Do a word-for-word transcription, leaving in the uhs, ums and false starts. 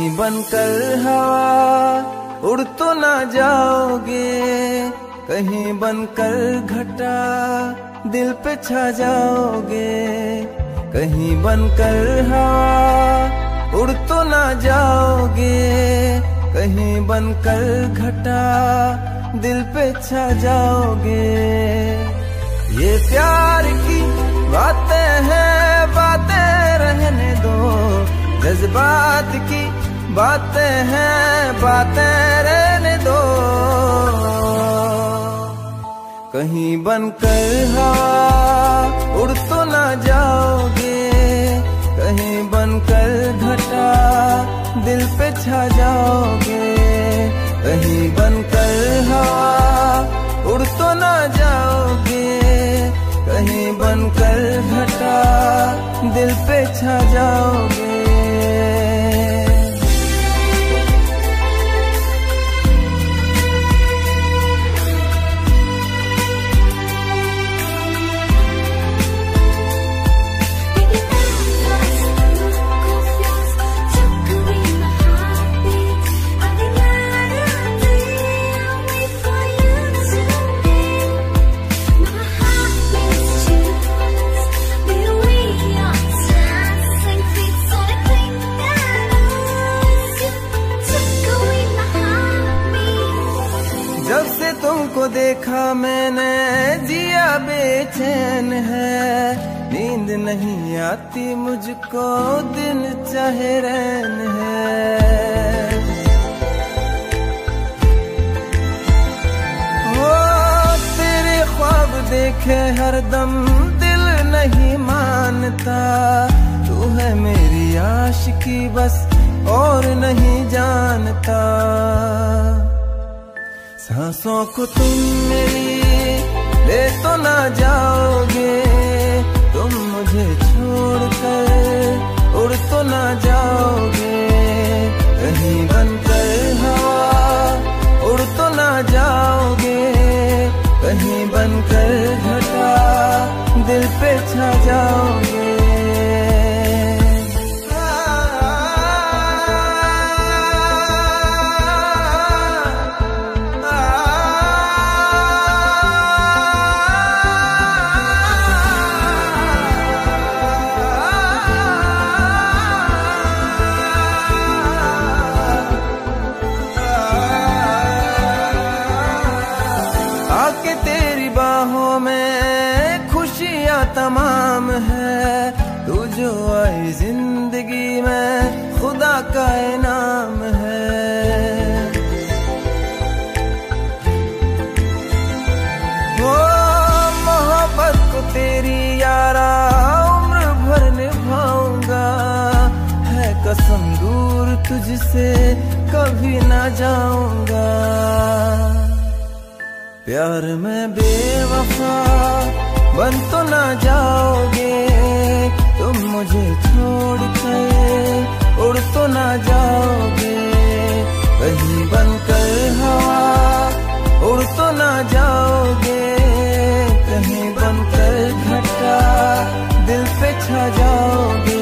कहीं बनकर हवा उड़ तो ना जाओगे, कहीं बनकर घटा दिल पे छा जाओगे। कहीं बनकर हवा उड़ तो ना जाओगे, कहीं बनकर घटा दिल पे छा जाओगे। ये प्यार की बातें हैं, बातें रहने दो, जज्बात की बातें हैं, बातें रहने दो। कहीं बनकर हवा उड़ तो ना जाओगे, कहीं बनकर घटा दिल पे छा जाओगे। कहीं बनकर हवा उड़ तो ना जाओगे, कहीं बनकर घटा दिल पे छा जाओगे। जब से तुमको देखा मैंने जिया बेचैन है, नींद नहीं आती मुझको दिन चाहे रैन है। ओ तेरे ख्वाब देखे हरदम दिल नहीं मानता, तू है मेरी आशिकी बस और नहीं जानता। सांसों को तुम मेरी ले तो ना जाओगे, तुम मुझे छोड़कर उड़ तो ना जाओगे। कहीं बनकर हवा उड़ तो ना जाओगे, कहीं बनकर घटा दिल पे छा जाओगे। आके तेरी बाहों में खुशियाँ तमाम है, तू जो आई जिंदगी में खुदा का इनाम है। वो मोहब्बत को तेरी यारा उम्र भर निभाऊंगा, है कसम दूर तुझसे कभी ना जाऊंगा। प्यार में बेवफा बन तो ना जाओगे, तुम मुझे छोड़ कर उड़ तो ना जाओगे। कहीं बनकर हवा उड़ तो ना जाओगे, कहीं बनकर घटा दिल पे छा जाओगे।